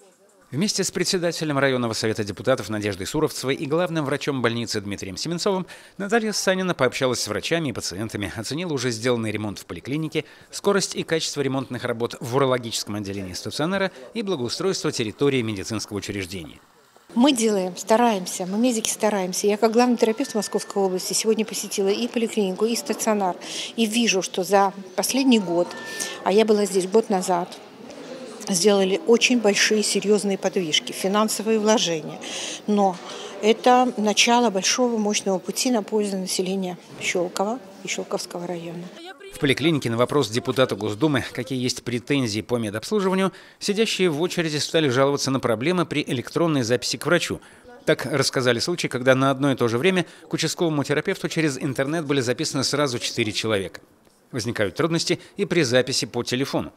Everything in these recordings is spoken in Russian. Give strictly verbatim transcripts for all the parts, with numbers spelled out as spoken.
Вместе с председателем районного совета депутатов Надеждой Суровцевой и главным врачом больницы Дмитрием Семенцовым Наталья Санина пообщалась с врачами и пациентами, оценила уже сделанный ремонт в поликлинике, скорость и качество ремонтных работ в урологическом отделении стационара и благоустройство территории медицинского учреждения. Мы делаем, стараемся, мы медики стараемся. Я как главный терапевт Московской области сегодня посетила и поликлинику, и стационар. И вижу, что за последний год, а я была здесь год назад, сделали очень большие серьезные подвижки, финансовые вложения. Но это начало большого мощного пути на пользу населения Щелково и Щелковского района. В поликлинике на вопрос депутата Госдумы, какие есть претензии по медобслуживанию, сидящие в очереди стали жаловаться на проблемы при электронной записи к врачу. Так рассказали случай, когда на одно и то же время к участковому терапевту через интернет были записаны сразу четыре человека. Возникают трудности и при записи по телефону.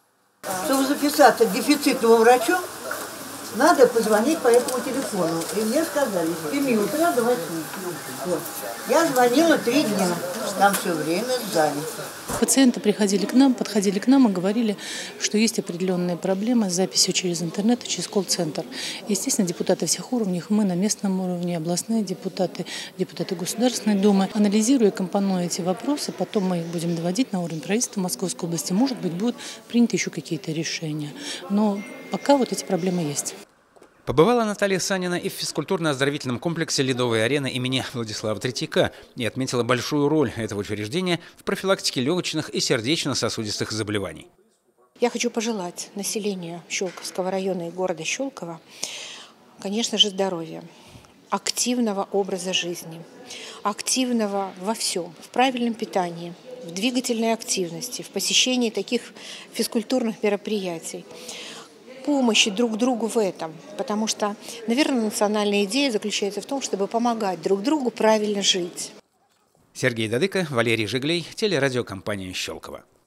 Чтобы записаться к дефицитному врачу, надо позвонить по этому телефону. И мне сказали, с семи утра до восьми. Вот. Я звонила три дня, там все время занято. Пациенты приходили к нам, подходили к нам и говорили, что есть определенные проблемы с записью через интернет и через колл-центр. Естественно, депутаты всех уровней, мы на местном уровне, областные депутаты, депутаты Государственной Думы. Анализируя и компонуя эти вопросы, потом мы их будем доводить на уровень правительства Московской области. Может быть, будут приняты еще какие-то решения. Но пока вот эти проблемы есть. Побывала Наталья Санина и в физкультурно-оздоровительном комплексе «Ледовая арена» имени Владислава Третьяка и отметила большую роль этого учреждения в профилактике легочных и сердечно-сосудистых заболеваний. Я хочу пожелать населению Щелковского района и города Щелково, конечно же, здоровья, активного образа жизни, активного во всем, в правильном питании, в двигательной активности, в посещении таких физкультурных мероприятий. Помощи друг другу в этом, потому что, наверное, национальная идея заключается в том, чтобы помогать друг другу правильно жить. Сергей Дадыко, Валерий Жиглей, телерадиокомпания «Щелково».